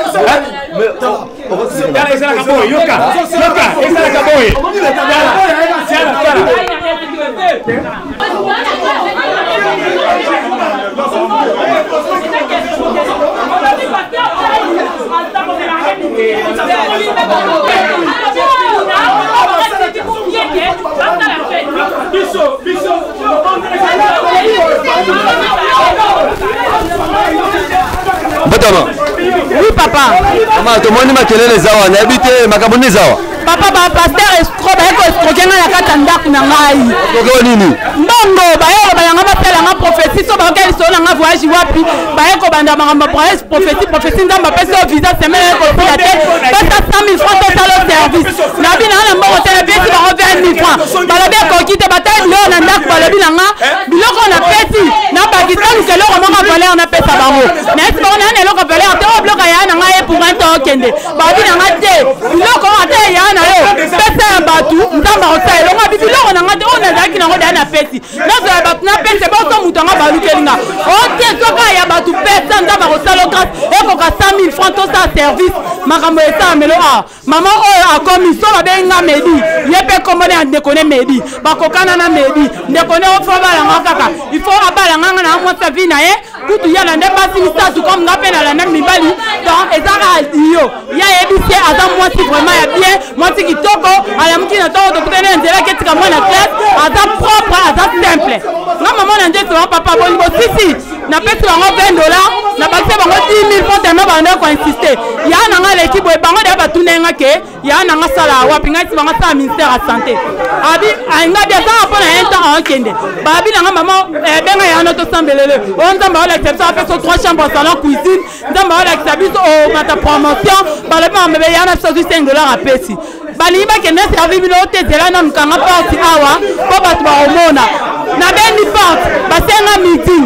Oui, papa. Maman, tout le monde m'a quel est les awa, n'habite Makaboni Zawa. Papa, pasteur escroc, escroquer na katanda kuna ngai. Escroquer nini? Mbongo, bayanga mapela nga prophétie, so bakeli so na nga voyage wapi, bayeko banda mangamba prophétie ndamba pesa visa semaine ko pilate, pesa 100 000 francs total service. Na bina na mbongo tele pesi ba 20 000 francs. Balobi ko kite bataille leo na ndak balobi na nga, biloko na pesi na Pakistan ke loko manga valeur na pesa bango. Na esi ba na loko valeur te obloka ya na nga e pour un temps kende. Babi na nga te, biloko ate ya na yo. Pesa ya batu, ndamba osai, longa biloko na nga te ona zaki na ngoda na pesi. Na zo ya batu na pesi ba so mutu nga balukelinga. Ote soka ya batu pesa ndamba osalo grâce eko ka 100 000 francs to sa service. Makambo esa melo a. Maman oyo akomi so ba benga Medi. Yepe komone andekone Medi. Bakokana na Medi. Ndekone ofo bala nga kaka. Il faut abala nga na mo sa vie na ye. Kutu ya na ndeba simisa tu comme ngape na la na mibali. Donc ezara yo. Ya ebise aza moi si vraiment ya bien. Moi si kitoko ala mkina to to kutene nzela ketika mwana classe aza propre aza simple. Na maman na nje to papa bongo sisi. Na pesi bango $20 na bakse bango 10 000 francs tellement bando ko insister. Ya na nga l'équipe bango de batunenga ke ya na nga sala wapi ngati bango sa ministère à santé. Abi ainga de ça pona enta en kende. Babi na nga maman benga ya no to sambelele. On nzamba la exception a fait 3 chambres salon cuisine. Nzamba la exception au mata promotion. Balema mbe ya na $5 à pesi. Baliba ke na servi bino te zela na mkanga parti awa po batu ba omona. Na beni porte basenga meeting.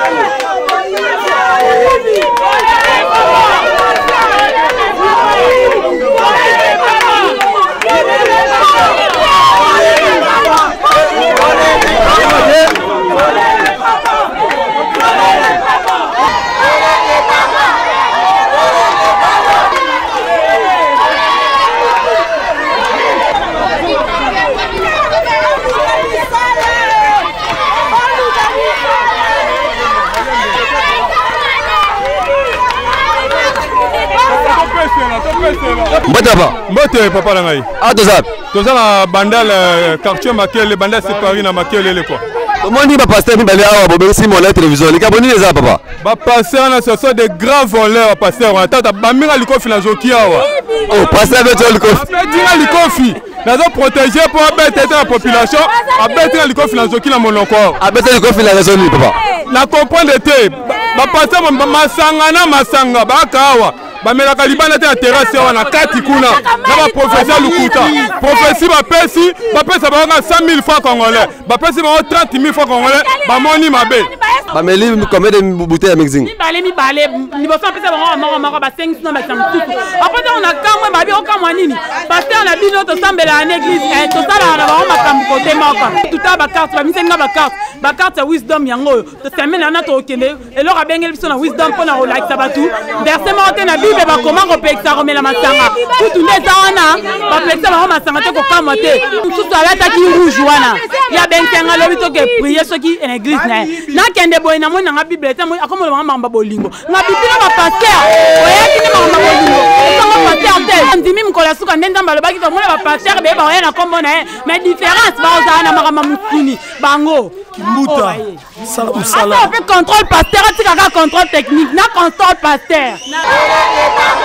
Mbote papa na ngai. Ah tozap. Tozala bandal quartier Makele, bandal séparé na Makele le quoi. Comment dit papa pasteur Bibali awa bobesi mon la télévision. Les Gabonais les a papa. Ba pasteur na ce sont des grands voleurs pasteur. Tata baminga likofi na zoki awa. Oh pasteur beto likofi. Dinga likofi. Nazo protéger pour abeter la population, abeter likofi na zoki na monoko. Abeter likofi na raison papa. Na comprendre te. Ba pasteur masanga na masanga ba kawa. Bamela kalibana te terrasse wana kati kuna na ba professeur Lukuta prophétie ba pesa ba 100 000 francs congolais ba pesa ba 30 000 francs congolais ba moni mabe bameli combien de bouteilles ya mixing mi balé ni ba pesa ba mako ba 5 na ba samtuku après on a kamwe ba bi okamwa nini parce que on a bino to sambela na église to sala na ba makambu côté moko tout ba carte ba misenga ba carte ya wisdom yango to semena na to kende eloko abengeli biso na wisdom pona o like sabatu versement te na Bible ba comment repexer remela masanga tout neza wana ba pexer ba masanga te ko kamwa te tout ala ta ki rouge wana ya benkenga lobi to ke prier soki en église na kende boy na mona nga Bible te mo akomo lo mamba bolingo nga Bible ba pasteur oyaki ni mamba bolingo ko pasteur te ndimi mkola suka ndenda mbalo baki to mona ba pasteur be ba yana kombo na mais différence ba ozana makama mukuni bango Kimbuta sala contrôle pasteur atika ka contrôle technique na contrôle pasteur